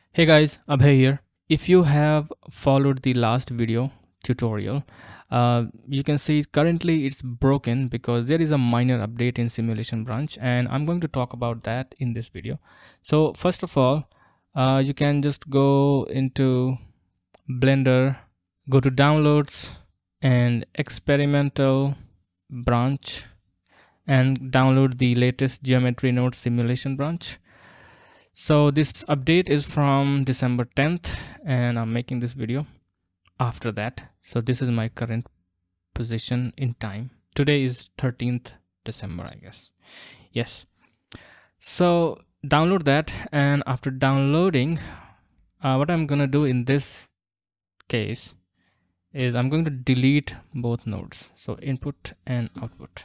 Hey guys, Abhay here. If you have followed the last video tutorial, you can see currently it's broken because there is a minor update in simulation branch, and I'm going to talk about that in this video. So first of all, you can just go into Blender, go to downloads and experimental branch and download the latest geometry node simulation branch. So this update is from December 10th and I'm making this video after that. So this is my current position in time. Today is 13th December, I guess. Yes. So download that, and after downloading, what I'm gonna do in this case is I'm going to delete both nodes. So input and output.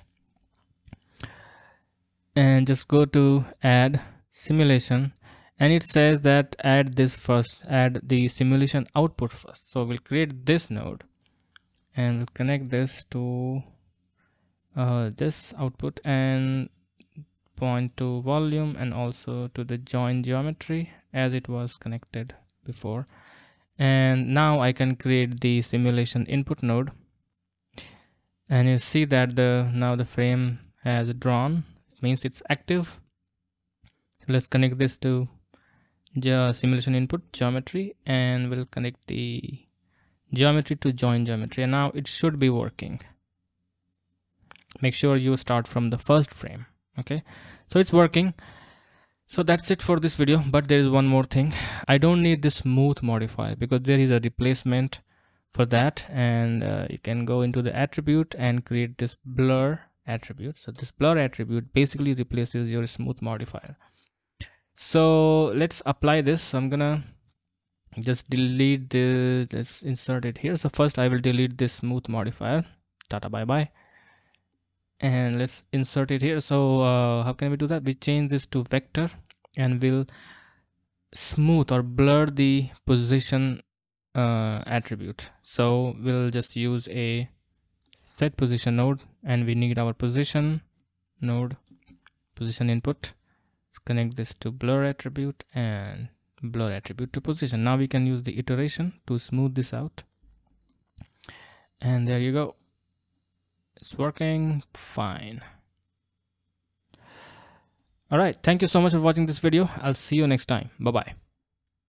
And just go to add simulation, and it says that add this first, add the simulation output first. So we'll create this node and we'll connect this to this output and point to volume and also to the join geometry as it was connected before. And now I can create the simulation input node, and you see that now the frame has drawn, means it's active. So let's connect this to simulation input geometry, and we'll connect the geometry to join geometry, and now it should be working. Make sure you start from the first frame. Okay, so it's working. So that's it for this video, but there is one more thing. I don't need this smooth modifier because there is a replacement for that, and you can go into the attribute and create this blur attribute. So this blur attribute basically replaces your smooth modifier. So let's apply this. So I'm gonna just delete the, let's insert it here. So first I will delete this smooth modifier. Tata bye bye. And let's insert it here. So how can we do that? We change this to vector and we'll smooth or blur the position attribute. So we'll just use a set position node, and we need our position node, position input. Connect this to blur attribute and blur attribute to position. Now we can use the iteration to smooth this out, and there you go, it's working fine. All right, thank you so much for watching this video. I'll see you next time. Bye bye.